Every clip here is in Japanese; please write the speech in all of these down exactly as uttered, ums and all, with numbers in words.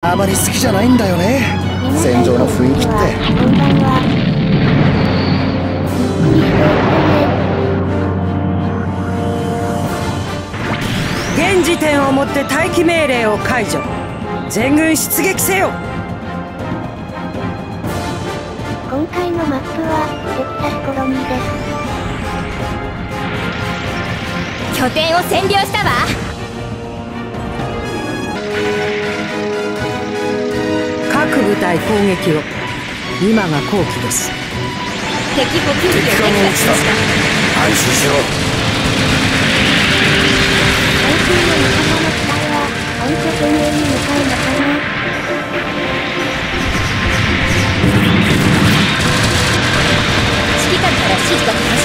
あまり好きじゃないんだよね、戦場の雰囲気って。 こんばんは。 現時点をもって待機命令を解除。全軍出撃せよ。 今回のマップはテキサスコロニーです。 拠点を占領したわ。 各部隊攻撃を。今が好機です。 敵補給機を撃破しました。 安心しろ。 最近の仲間の機体は本拠点へに向かうのかな。 指揮官から指示が来ました。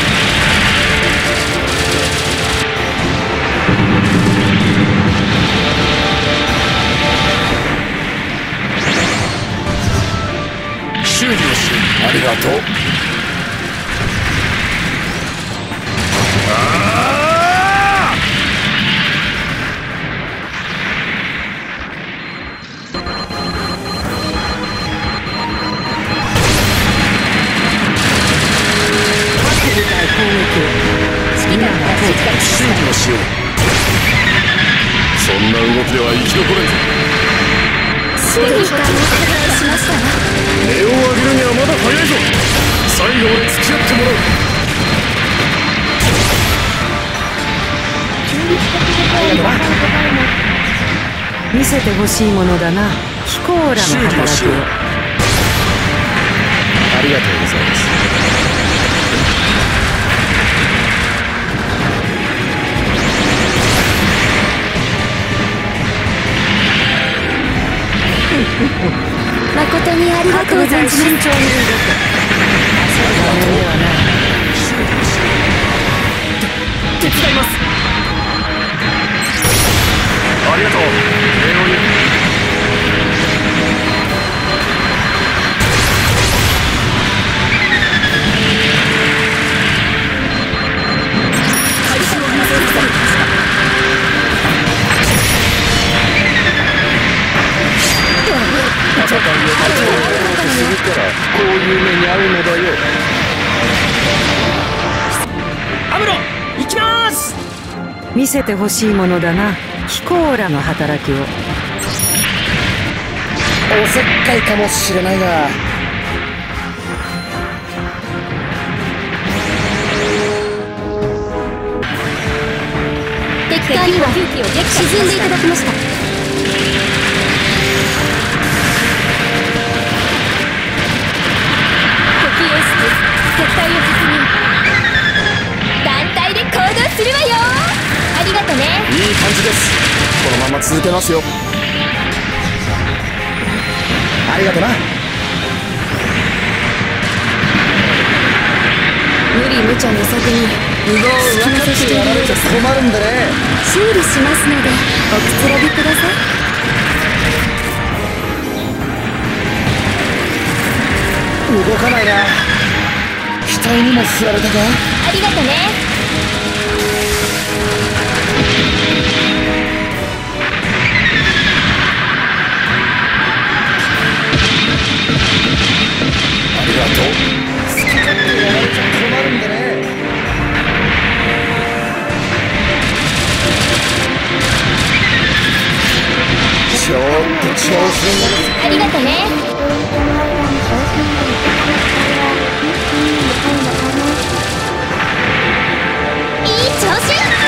修理をしありがとう。ああ各部隊攻撃を。 指揮官から指示が来ま修した。 理をしよう。そんな動きでは生き残れんぞ。 敵艦を破壊しましたわ。 音を上げるにはまだ早いぞ。最後まで付き合ってもらう。 中立的部隊に向かうございます。 見せてほしいものだな、ヒコーラの働きを。 ありがとうございます。 誠にありがとう存じます。 慎重に動け。焦る場面ではない。 手伝います。ありがとう。礼を言う。 開始の話をされました。 戦いを間違えようとするからこういう目に遭うのだよ。 アムロ、行きます。見せてほしいものだな、ヒコーラの働きを。 おせっかいかもしれないが、 敵艦には沈んでいただきました。敵対を確認。団体で行動するわよ。ありがとね。 いい感じです。このまま続けますよ。ありがとな。 無理無茶な策に無謀を上乗せしているようです。 困るんでね。 修理しますのでおくつろぎください。 動かないな。機体にも振られたか。 ありがとね。 ありがとう。好き勝手やられちゃ困るんでね。ちょっと調子に乗る。 ありがとね。いい調子。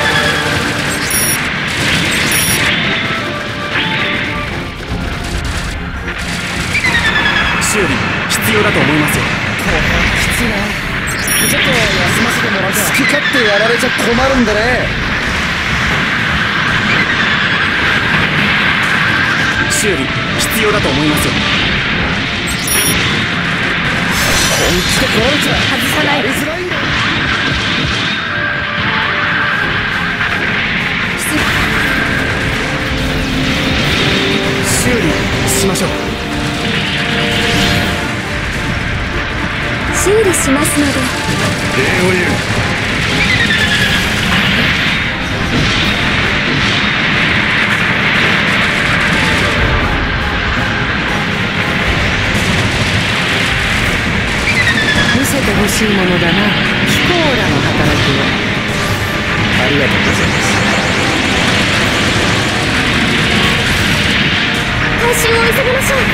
修理必要だと思いますよ。これはきついな。ちょっと休ませてもらうか。好き勝手やられちゃ困るんでね。修理必要だと思いますよ。本気で来られちゃ外さない。 やりづらいんだよ。修理しましょう。 修理しますので。 礼を言う。 しいものだな、ヒコーラの働きを。 ありがとうございます。 回収を急ぎましょう。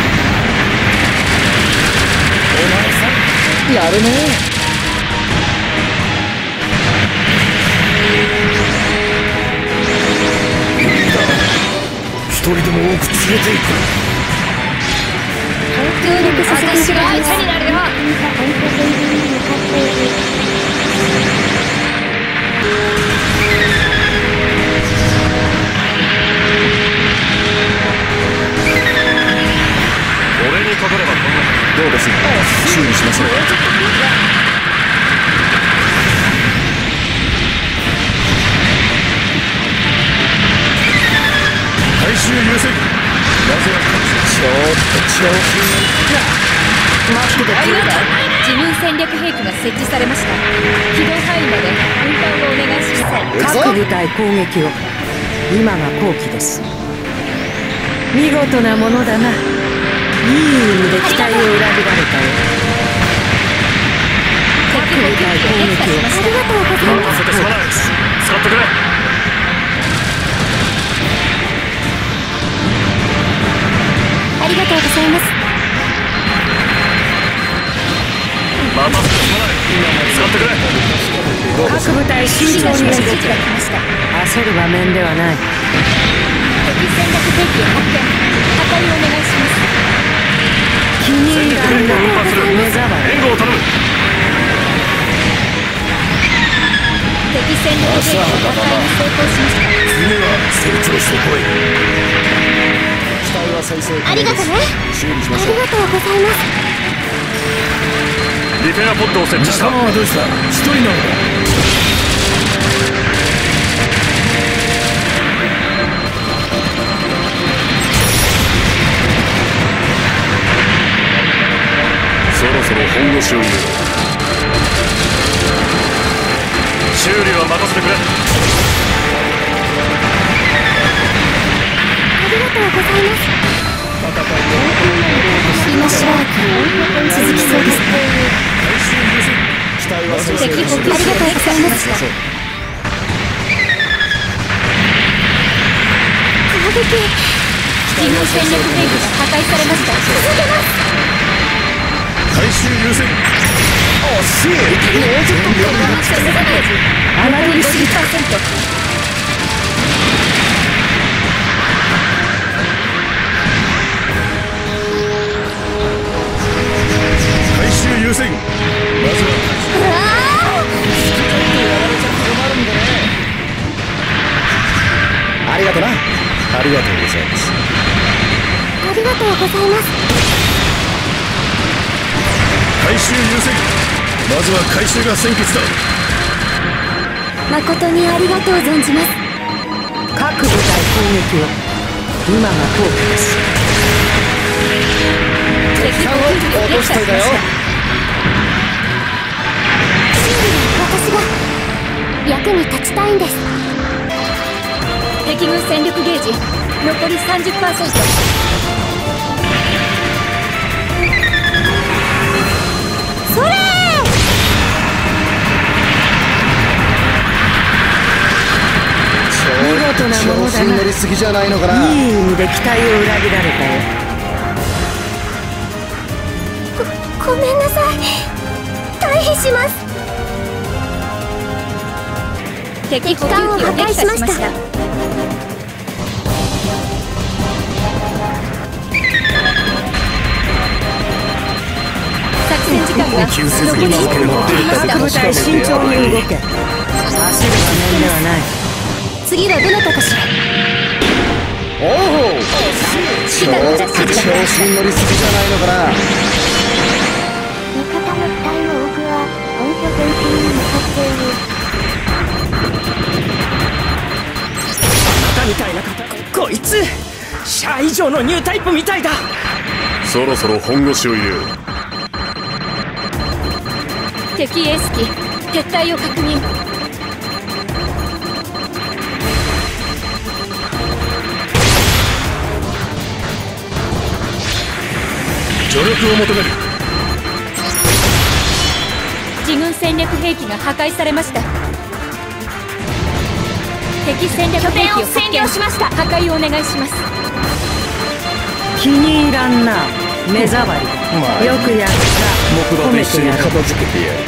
お前さんやるね。一人でも多く連れていく。 協力させていただきます。 私が相手になるよ。 本拠点に向かっている。 俺にかかればこんな。 どうです？修理しましょう。回収優先。まずはちょっと調子に乗ったマックでありがとう。自分戦略兵器が設置されました。機動範囲まで運搬をお願いします。 各部隊攻撃を。今が好機です。見事なものだな。いい意味で期待を裏切られたよ。各部隊攻撃を。 ありがとうございます。 任せてすまない。使ってくれ。 ありがとうございます。 待たせてすまない。使ってくれ。 各部隊慎重に動け。 指示が来ました。 焦る場面ではない。 敵戦略兵器を発見。破壊をお願いします。 気に入らんな。目障り。 援護を頼む。 敵戦略兵器の破壊に成功しました。 次は成長してこい。 機体は再生可能です。 ありがとうね。 修理しましょう。 ありがとうございます。 リペアポッドを設置した。 仲間はどうした？一人なのか？ そろそろ本腰を入れろ。修理は任せてくれ。 ありがとうございます。今しばらく続きそうですね。 機体は再生敵補給ありがとうございます。攻撃。 自分戦略兵器が破壊されました。 続けます。 回収優先。 惜しい。もうちょっとアマドリごじゅっパーセント。 回収優先。まずはありがとな。ありがとうございます。 ありがとうございます。 回収優先。まずは回収が先決だ。 誠にありがとう存じます。 各部隊攻撃を。今が好機です。 敵補給機を撃破しました。 修理は私が役に立ちたいんです。 敵軍戦力ゲージ残り さんじゅっパーセント。 それー。 見事なものだな。 調子に乗りすぎじゃないのかな。 いい意味で期待を裏切られたよ。 ごめんなさい。退避します。 敵補給機を撃破しました。作戦時間が残りいっぷんを切りました。 各部隊慎重に動け。焦る場面ではない。 次はどなたかしら。 おお。ちょっと調子に乗りすぎじゃないのかな。 味方の機体の多くは本拠点に向かっている。 あなたみたいな方、こいつシャ以上のニュータイプみたいだ。 そろそろ本腰を入れよう。 敵エース機撤退を確認。 助力を求める。 自軍戦略兵器が破壊されました。敵戦略兵器を占領しました。破壊をお願いします。 気に入らんな目障り。 まあよくやった。 木馬と一緒に褒めてやる片付けてやる。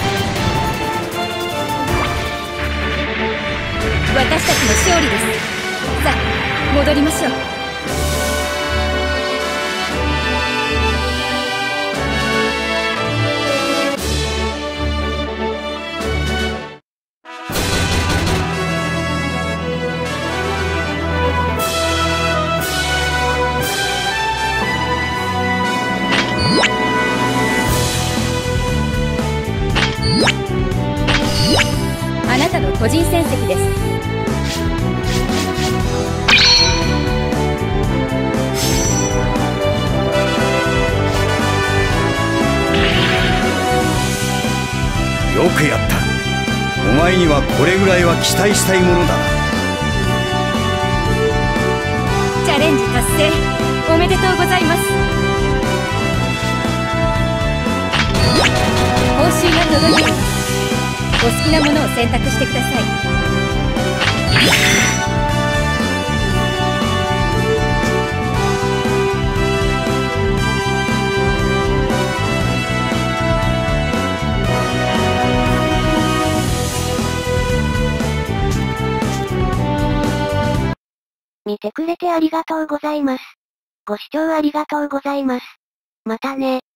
私たちの勝利です。さあ戻りましょう。あなたの個人戦績です。 よくやった。お前にはこれぐらいは期待したいものだ。 チャレンジ達成おめでとうございます。報酬が届いています。お好きなものを選択してください。 見てくれてありがとうございます。ご視聴ありがとうございます。またね。